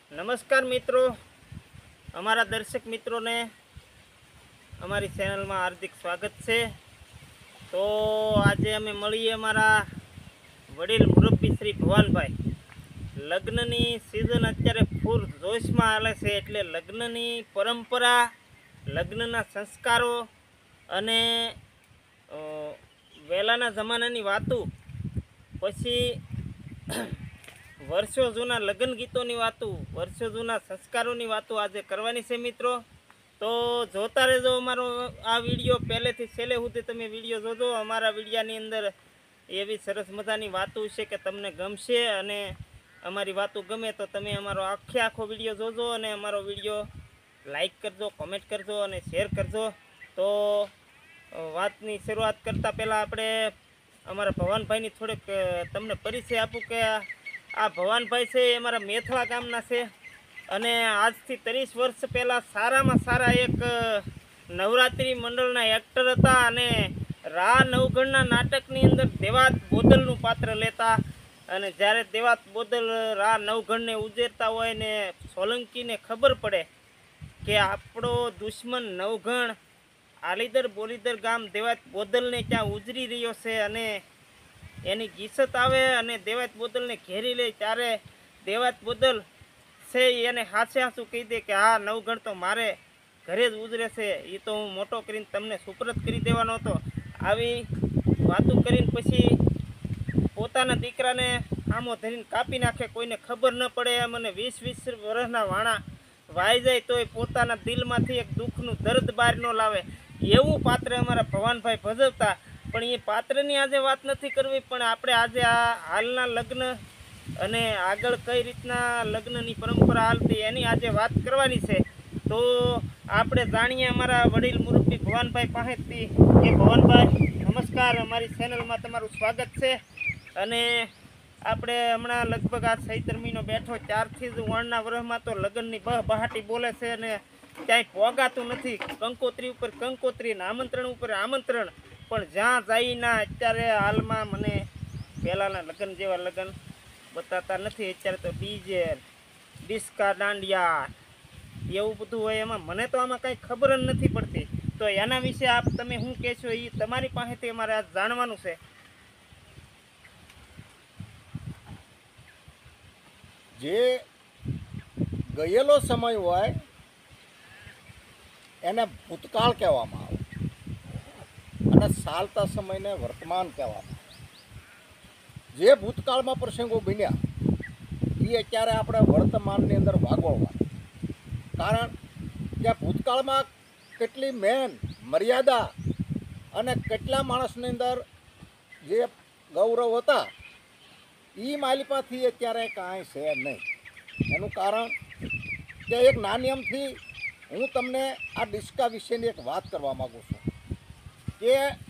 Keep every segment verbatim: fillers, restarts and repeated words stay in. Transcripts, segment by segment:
નમસ્કાર મિત્રો, અમારા દર્શક મિત્રોને અમારી ચેનલમાં હાર્દિક સ્વાગત છે। તો આજે અમે મળીએ અમારા વડીલ મુરબ્બી શ્રી ભવાનભાઈ। લગ્નની સિઝન અત્યારે ફૂલ જોશમાં હાલે છે, એટલે લગ્નની પરંપરા, લગ્નના સંસ્કારો અને વહેલાના જમાનાની વાતો, પછી વર્ષો જૂના લગ્ન ગીતોની વાતો, વર્ષો જૂના સંસ્કારોની વાતો આજે કરવાની છે મિત્રો। તો જોતા રહેજો અમારો આ વિડીયો, પહેલેથી છેલ્લે સુધી તમે વિડીયો જોજો। અમારા વિડીયાની અંદર એવી સરસ મજાની વાતો છે કે તમને ગમશે, અને અમારી વાતો ગમે તો તમે અમારો આખે આખો વિડીયો જોજો અને અમારો વિડીયો લાઈક કરજો, કોમેન્ટ કરજો અને શેર કરજો। તો વાતની શરૂઆત કરતાં પહેલાં આપણે અમારા ભવાનભાઈની થોડીક તમને પરિચય આપું કે આ ભવાનભાઈ છે એ અમારા મેથળા ગામના છે, અને આજથી ત્રીસ વર્ષ પહેલાં સારામાં સારા એક નવરાત્રિ મંડળના એક્ટર હતા, અને રા નવગણના નાટકની અંદર દેવાત બોદલનું પાત્ર લેતા। અને જ્યારે દેવાત બોદલ રા નવગણને ઉજેરતા હોય ને સોલંકીને ખબર પડે કે આપણો દુશ્મન નવગણ આલીદર બોલીદર ગામ દેવાત બોદલને ત્યાં ઉજરી રહ્યો છે, અને એની ગીસત આવે અને દેવાત બોદલને ઘેરી લે, ત્યારે દેવાત બોદલ છે એને હાસે હાસું કહી દે કે હા, નવગણ તો મારે ઘરે જ ઉજરે છે, એ તો હું મોટો કરીને તમને સુપરત કરી દેવાનો હતો। આવી વાતો કરીને પછી પોતાના દીકરાને આમો ધરીને કાપી નાખે, કોઈને ખબર ન પડે એમ, અને વીસ વીસ વર્ષના વાણા વાઈ જાય તોય પોતાના દિલમાંથી એક દુઃખનું દર્દ બહાર ન લાવે, એવું પાત્ર અમારા ભવાનભાઈ ભજવતા। પણ એ પાત્રની આજે વાત નથી કરવી, પણ આપણે આજે આ હાલના લગ્ન અને આગળ કઈ રીતના લગ્નની પરંપરા હાલતી એની આજે વાત કરવાની છે। તો આપણે જાણીએ અમારા વડીલ મુરબ્બી ભવાનભાઈ પાસેથી કે ભવાનભાઈ નમસ્કાર, અમારી ચેનલમાં તમારું સ્વાગત છે। અને આપણે હમણાં લગભગ આ ચૈત્ર મહિનો બેઠો, ત્યારથી જ વણના વર્ષમાં તો લગ્નની બહ બહાટી બોલે છે, અને ક્યાંય પોગાતું નથી, કંકોત્રી ઉપર કંકોત્રી ને આમંત્રણ ઉપર આમંત્રણ, પણ જ્યાં જઈના અત્યારે હાલમાં મને પહેલાંના લગ્ન જેવા લગ્ન બતાતા નથી। અત્યારે તો ડીજે, ડિસ્કા, દાંડિયા એવું બધું હોય, એમાં મને તો આમાં કંઈ ખબર જ નથી પડતી। તો એના વિશે આપ તમે શું કહેશો, એ તમારી પાસેથી અમારે આ જાણવાનું છે। જે ગયેલો સમય હોય એને ભૂતકાળ કહેવામાં આવે, અને ચાલતા સમયને વર્તમાન કહેવામાં આવે। જે ભૂતકાળમાં પ્રસંગો બન્યા એ અત્યારે આપણે વર્તમાનની અંદર વાગોળવા, કારણ કે ભૂતકાળમાં કેટલી મેન મર્યાદા અને કેટલા માણસની અંદર જે ગૌરવ હતા એ માલિપાથી અત્યારે કાંઈ છે નહીં। એનું કારણ કે એક નાની અમથી હું તમને આ ડિસ્કા વિશેની એક વાત કરવા માગું છું કે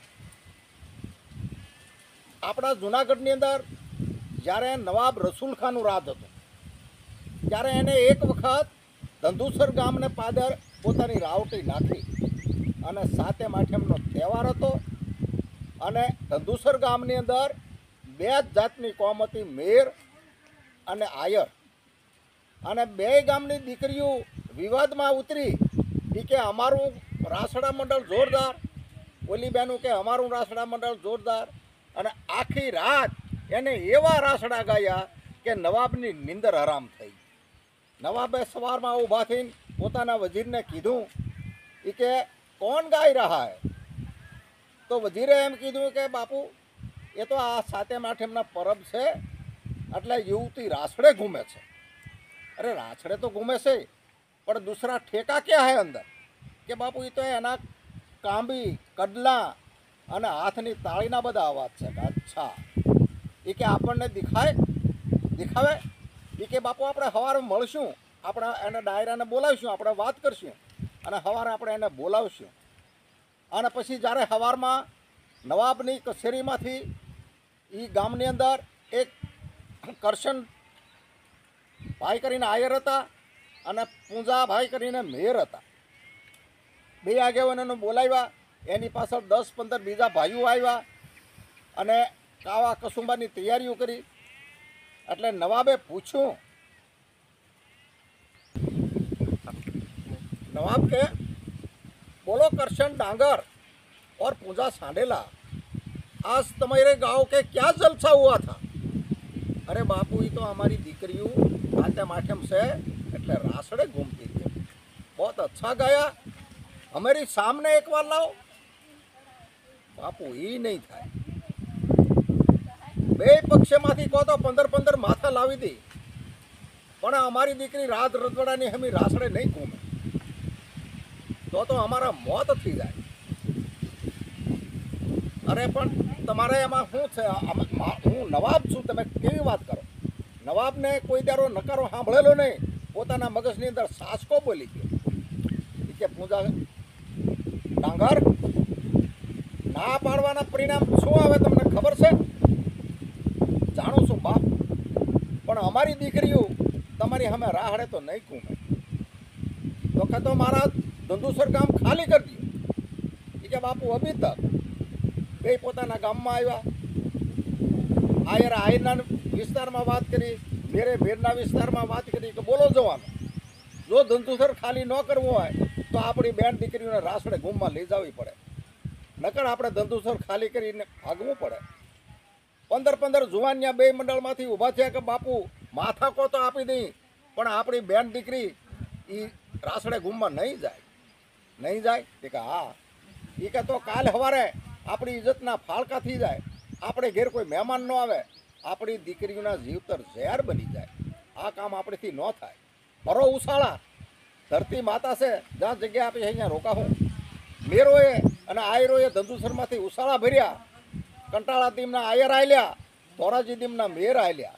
આપણા જૂનાગઢની અંદર જ્યારે નવાબ રસૂલ ખાનનું રાજ હતું, ત્યારે એને એક વખત ધંધુસર ગામને પાદર પોતાની રાવટી નાખી, અને સાતમ આઠમનો તહેવાર હતો, અને ધંધુસર ગામની અંદર બે જ જાતની કોમ હતી, મેર અને આયર, અને બે ગામની દીકરીઓ વિવાદમાં ઉતરી એ કે અમારું રાસડા મંડળ જોરદાર, ઓલી બેનું કે અમારું રાસડા મંડળ જોરદાર, અને આખી રાત એને એવા રાસડા ગાયા કે નવાબની નિંદર હરામ થઈ। નવાબે સવારમાં ઊભા થઈને પોતાના વજીરને કીધું એ કે કોણ ગાઈ રહ્યા હે? તો વજીરે એમ કીધું કે બાપુ એ તો આ સાતમ આઠમના પરબ છે, એટલે યુવતી રાસડે ઘૂમે છે। અરે રાસડે તો ઘૂમે છે, પણ દૂસરા ઠેકા ક્યાં હે અંદર? કે બાપુ એ તો એના કાંબી, કડલા અને હાથની તાળીના બધા અવાજ છે। કે અચ્છા, એ કે આપણને દેખાય દેખાવે? એ કે બાપુ આપણે સવારે મળશું, આપણે એને ડાયરાને બોલાવીશું, આપણે વાત કરશું, અને સવારે આપણે એને બોલાવશું, અને પછી જ્યારે સવારમાં નવાબની કચેરીમાંથી એ ગામની અંદર એક કરશન ભાઈ કરીને આયર હતા, અને પૂંજાભાઈ કરીને મેર હતા, બે આગેવાનોને બોલાવ્યા। એની પાછળ દસ પંદર બીજા ભાઈઓ આવ્યા, અને કાવા કસુંબાની તૈયારીઓ કરી। એટલે નવાબે પૂછ્યું नवाब के बोलो करशन डांगर और पूजा सांडेला, आज तुम्हारे गांव के क्या जलसा हुआ था? अरे बापू, ये तो हमारी दीकरियों आते माध्यम से એટલે રાસડે ઘૂમતી थी, बहुत अच्छा गाया, हमारी सामने एक बार लाओ। बापू એ નહીં થાય, બે પક્ષમાંથી કહો તો પંદર પંદર માથા લાવી દે, પણ અમારી દીકરી રાત રજવાડાની હમી રાસડે નહીં ઘૂમે તો તો અમારા મોત થઈ જાય। અરે પણ તમારે એમાં શું છે? હું નવાબ છું, તમે કેવી વાત કરો? નવાબને કોઈ દારો નકારો સાંભળેલો નહીં, પોતાના મગજની અંદર સાસકો બોલી ગયો કે પૂજા ડાંગર, ના પાડવાના પરિણામ શું આવે તમને ખબર છે? જાણું છું બાપ, પણ અમારી દીકરીઓ તમારી સામે રાહડે તો નહીં ઘૂમે, તો કે તો મારા ધંધુસર ગામ ખાલી કરી દો। કે બાપુ અભી તક બે પોતાના ગામમાં આવ્યા, આયર આયરના વિસ્તારમાં વાત કરી, મેરે ભેરના વિસ્તારમાં વાત કરી કે બોલો જવાનું, જો ધંધુસર ખાલી ન કરવું હોય તો આપણી બેન દીકરીઓને રાસડે ઘૂમમાં લઈ જવી પડે, નકર આપણે ધંધુસર ખાલી કરીને ભાગવું પડે। પંદર પંદર જુવાનિયા બે મંડળમાંથી ઊભા થયા કે બાપુ માથા કો તો આપી દઈ, પણ આપણી બેન દીકરી એ રાસડે ઘૂમમાં નહીં જાય, નહીં જાય કે હા, એ કે તો કાલ સવારે આપણી ઇજ્જતના ફાળકા થઈ જાય, આપણે ઘેર કોઈ મહેમાન ન આવે, આપણી દીકરીઓના જીવતર ઝેર બની જાય, આ કામ આપણેથી ન થાય। ભરો ઉછાળા, ધરતી માતા છે, જ્યાં જગ્યા આપી અહીંયા રોકા હું, મેરોએ અને આયરોએ ધંધુસરમાંથી ઉછાળા ભર્યા, કંટાળા દીમના આયર આલ્યા, ધોરાજી દીમના મેર આલ્યા।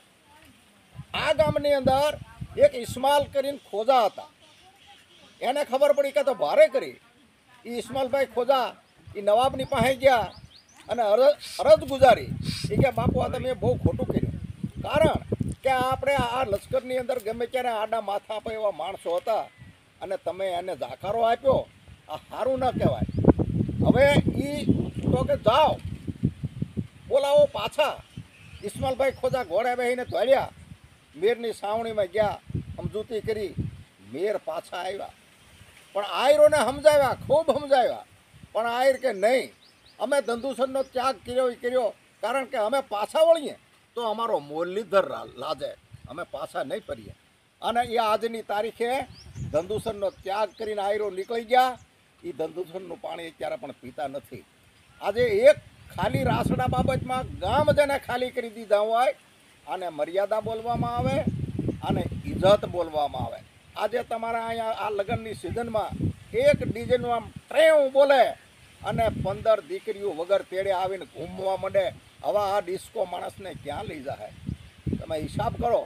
આ ગામની અંદર એક ઇસ્માલ કરીને ખોજા હતા, એને ખબર પડી કે તો ભારે કરી, એ ઇસ્માલભાઈ ખોજા એ નવાબની પાસે ગયા અને અરજ અરજ ગુજારી એ કે બાપુ આ તમે બહુ ખોટું કર્યું, કારણ કે આપણે આ લશ્કરની અંદર ગમે ત્યારે આડા માથા આપે એવા માણસો હતા અને તમે એને જાકારો આપ્યો, આ સારું ન કહેવાય। હવે એ તો કે જાઓ બોલાવો પાછા। ઇસ્માલભાઈ ખોજા ઘોડે બેસીને દોડ્યા, મેરની સાવણીમાં ગયા, સમજૂતી કરી, મેર પાછા આવ્યા, પણ આયરોને સમજાવ્યા, ખૂબ સમજાવ્યા, પણ આયર કે નહીં, અમે ધંધુસરનો ત્યાગ કર્યો એ કર્યો, કારણ કે અમે પાછા વળીએ તો અમારો મુરલીધર લાજે, અમે પાછા નહીં ફરીએ। અને એ આજની તારીખે ધંધુસરનો ત્યાગ કરીને આયરો નીકળી ગયા, એ ધંધુસરનું પાણી અત્યારે પણ પીતા નથી। આજે એક ખાલી રાસડા બાબતમાં ગામ જેને ખાલી કરી દીધા હોય, આને મર્યાદા બોલવામાં આવે અને ઇજ્જત બોલવામાં આવે। આજે તમારા અહીંયા આ લગ્નની સિઝનમાં એક ડીજેનું ટ્રેવ બોલે અને પંદર દીકરીઓ વગર તેડે આવીને ઘૂમવા માંડે, હવે આ ડિસ્કો માણસને ક્યાં લઈ જાય? તમે હિસાબ કરો।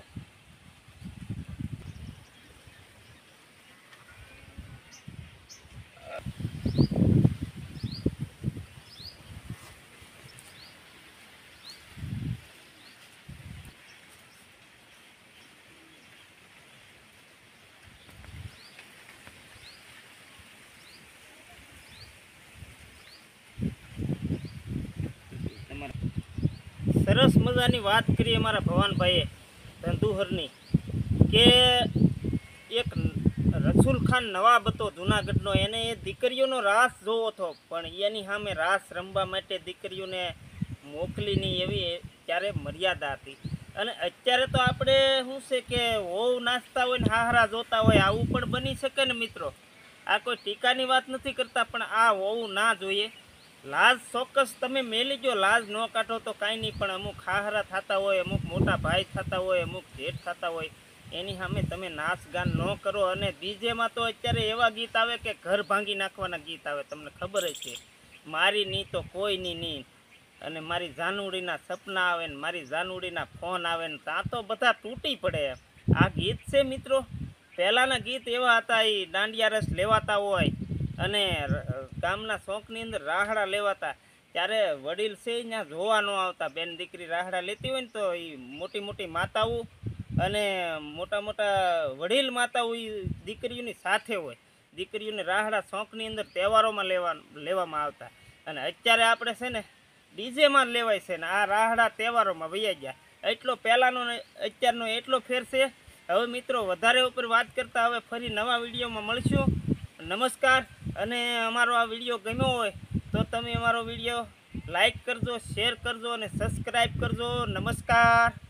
સરસ મજાની વાત કરી અમારા ભવાનભાઈએ ધંધુહરની, કે એક રસૂલ ખાન નવાબ હતો જૂનાગઢનો, એને એ દીકરીઓનો રાસ જોવો હતો, પણ એની સામે રાસ રમવા માટે દીકરીઓને મોકલી નહીં એવી ત્યારે મર્યાદા હતી। અને અત્યારે તો આપણે શું છે કે વહુ નાચતા હોય ને હાહરા જોતા હોય, આવું પણ બની શકે ને મિત્રો। આ કોઈ ટીકાની વાત નથી કરતા, પણ આ વહુ ના જોઈએ। લાજ ચોક્કસ તમે મેલી ગયો, લાજ ન કાઢો તો કાંઈ નહીં, પણ અમુક હાહરા થતા હોય, અમુક મોટા ભાઈ થતા હોય, અમુક જેઠ થતા હોય, એની સામે તમે નાચ ગાન ન કરો। અને ડીજેમાં તો અત્યારે એવા ગીત આવે કે ઘર ભાંગી નાખવાના ગીત આવે, તમને ખબર જ છે, મારી નહીં તો કોઈની નહીં, અને મારી જાનુડીના સપના આવે ને મારી જાનુડીના ફોન આવે ને ત્યાં તો બધા તૂટી પડે। આ ગીત છે મિત્રો, પહેલાંના ગીત એવા હતા, એ દાંડિયા રસ લેવાતા હોય અને ગામના શોખની અંદર રાહડા લેવાતા, ત્યારે વડીલ છે ત્યાં જોવા ન આવતા, બેન દીકરી રાહડા લેતી હોય ને તો એ મોટી મોટી માતાઓ અને મોટા મોટા વડીલ માતાઓ એ દીકરીઓની સાથે હોય, દીકરીઓને રાહડા શોખની અંદર તહેવારોમાં લેવા લેવામાં આવતા। અને અત્યારે આપણે છે ને ડીજેમાં લેવાય છે ને આ રાહડા તહેવારોમાં વૈયા ગયા, એટલો પહેલાંનો ને અત્યારનો એટલો ફેર છે। હવે મિત્રો વધારે ઉપર વાત કરતાં હવે ફરી નવા વિડીયોમાં મળશું। નમસ્કાર. અને અમારો આ વિડીયો ગમ્યો હોય તો તમે અમારો વિડીયો લાઈક કરજો, શેર કરજો અને સબસ્ક્રાઈબ કરજો. નમસ્કાર.